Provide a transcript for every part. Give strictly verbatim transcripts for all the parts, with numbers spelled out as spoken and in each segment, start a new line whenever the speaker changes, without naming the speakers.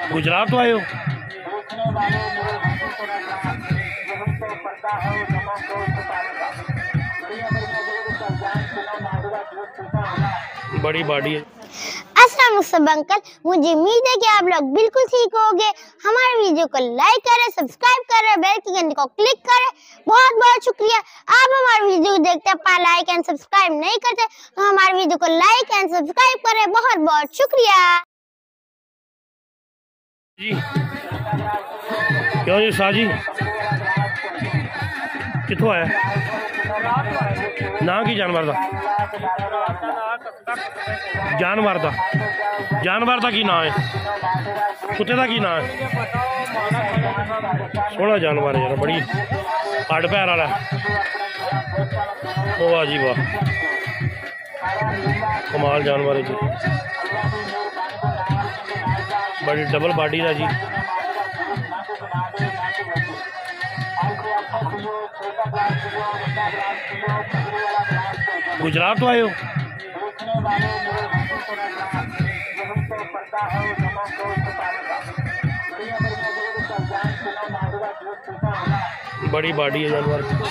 गुजरात तो आए हो? बड़ी बॉडी है।
अस्सलाम वालेकुम अंकल, मुझे उम्मीद है कि आप लोग बिल्कुल ठीक होंगे। हमारे वीडियो को लाइक करें, सब्सक्राइब करें, बेल के घंटे को क्लिक करें। बहुत बहुत शुक्रिया। आप हमारे वीडियो को देखते हैं, लाइक एंड सब्सक्राइब नहीं करते तो हमारे वीडियो को लाइक एंड सब्सक्राइब करें। बहुत बहुत शुक्रिया
जी। क्यों जी साजी कितों आया? ना की जानवर का जानवर का जानवर का की ना है? कुत्ते का की ना है? सोहना जानवर है यार, बड़ी हड्ड पैर वाला। ओ वाह जी वाह, कमाल जानवर है जी, बड़ी डबल बॉडी है जी। गुजरात तो आए हो? बड़ी बॉडी है जानवर की।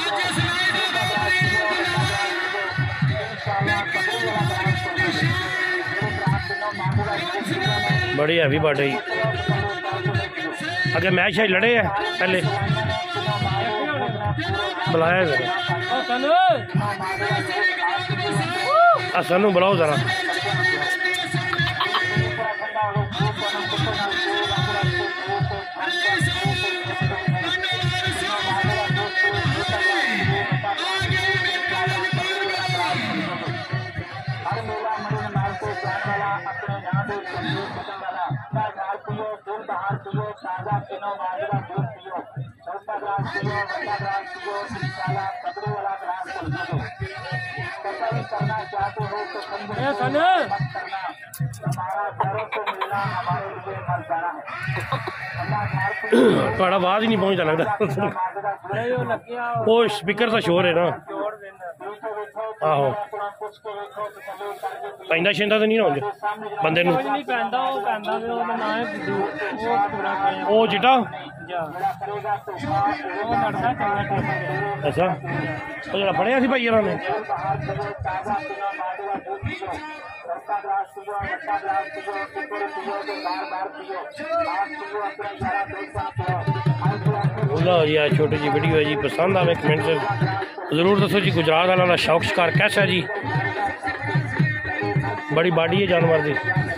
बड़ी हैवी बॉडी। अगे मैच शायद लड़े है पहले, बुलाया सनू, बुलाओ जरा। थोड़ा आवाज ही नहीं पहुंचता लगता, वो स्पीकर का शोर है ना। आहो पैंदा शिंदा तो नहीं ना बंदे नूं? ओ चिट्टा अच्छा, वो जरा फड़िया सी भाई इन्होंने। जी छोटी जी वीडियो है जी, पसंद आवे कमेंट से जरूर दसो जी। गुजरात वाला शौक शिकार कैसा है जी? बड़ी बॉडी है जानवर की।